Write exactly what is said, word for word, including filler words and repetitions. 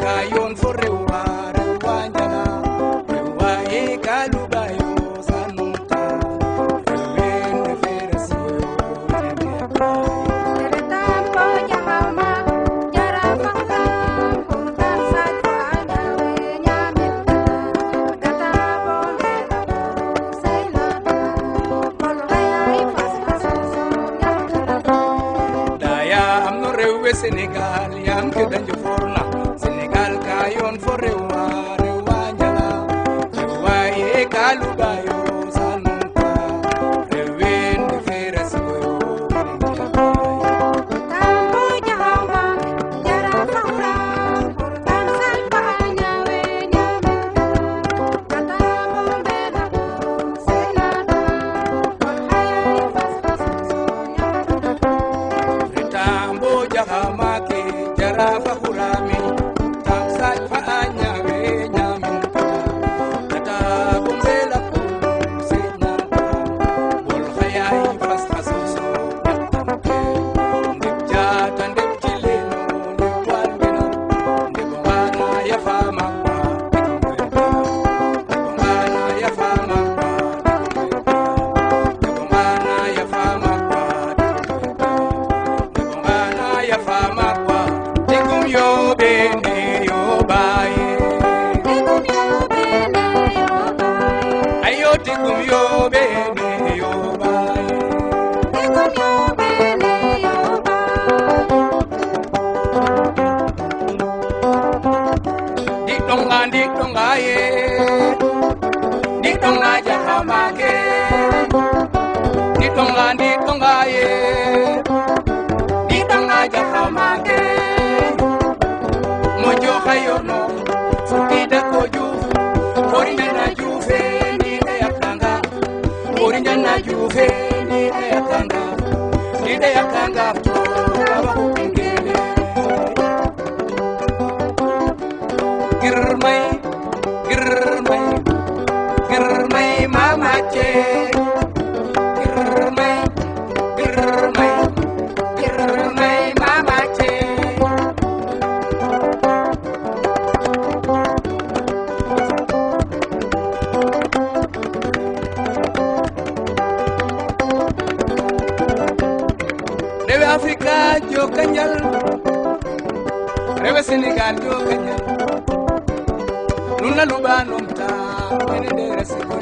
kayon for rewa rewa njala rewa e kaluba yo sanunta rewen ferasi Tampo jahama jara fakta kurtan sajana nyamil gata bombe sailada kolay fas fas daya amno rewe Senegal yam ke danjo forna Senegal kayon for rewa rewa njala rewa e kaluba yo sanunta rewen ferasi Tampo jahama jara fakta kurtan sajana nyamil gata bombe sailada kolay fas fas Tambo jahama ke jara fakurami tamsa faanya we nyamin kata bombela ku sena bol khayai fas khasuso ndip jata ndip chileno ndip walbina ndip bana ya fama bana ya fama bana ya fama bana ya fama kwa tikum yo bene yo bae ayo tikum yo bene yo bae dik donga dik donga ye dik donga jahama ke dik donga dik donga ye dik donga jahama ke mojo khayorno fukida koju korinda na juve ni yakanga korinda na juve ni yakanga ni yakanga to aba kupingele girmay girmay girmay mama che girmay girmay girmay mama che rewe Afrika jo kanjal rewe Senegal jo kanjal nuna luba nomta ene de resi